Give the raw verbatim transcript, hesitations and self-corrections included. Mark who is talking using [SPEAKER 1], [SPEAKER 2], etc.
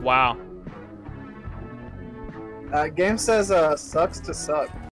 [SPEAKER 1] Wow.
[SPEAKER 2] Uh, game says uh sucks to suck.